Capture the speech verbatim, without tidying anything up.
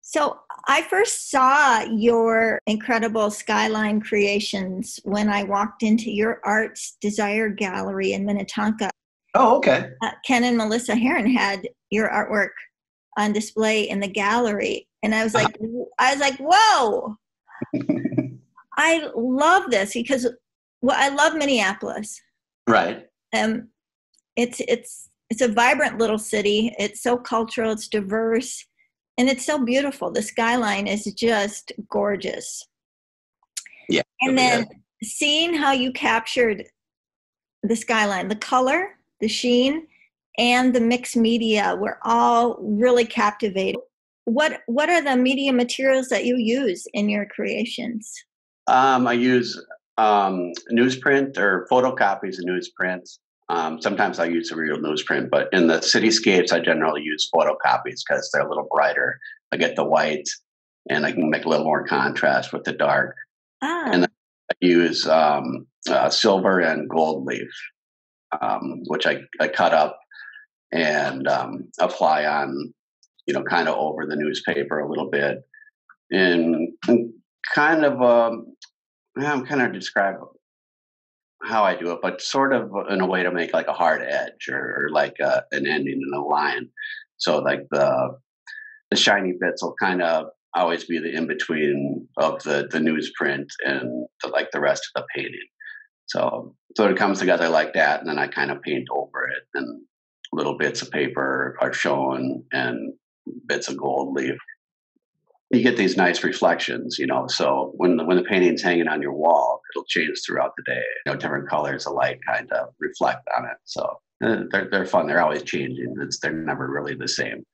So I first saw your incredible skyline creations when I walked into your Arts Desire Gallery in Minnetonka. Oh, okay. Uh, Ken and Melissa Heron had your artwork on display in the gallery, and I was like, I was like, whoa! I love this because, well, I love Minneapolis. Right. Um, it's it's it's a vibrant little city. It's so cultural. It's diverse. And it's so beautiful. The skyline is just gorgeous. Yeah. And Yeah. then seeing how you captured the skyline, the color, the sheen, and the mixed media were all really captivating. What what are the media materials that you use in your creations? Um, I use um, newsprint or photocopies of newsprint. Um, sometimes I use a real newsprint, but in the cityscapes, I generally use photocopies because they're a little brighter. I get the white, and I can make a little more contrast with the dark. Ah. And then I use um, uh, silver and gold leaf, um, which I, I cut up and um, apply on, you know, kind of over the newspaper a little bit, and, and kind of, um, I'm kind of describe how I do it, but sort of in a way to make like a hard edge or, or like a, an ending in a line. So like the the shiny bits will kind of always be the in between of the the newsprint and the, like the rest of the painting. So so it comes together like that, and then I kind of paint over it, and little bits of paper are shown and bits of gold leaf. You get these nice reflections, you know. So when the, when the painting's hanging on your wall, it'll change throughout the day. You know, different colors of light kind of reflect on it. So uh, they're they're fun. They're always changing. It's they're never really the same.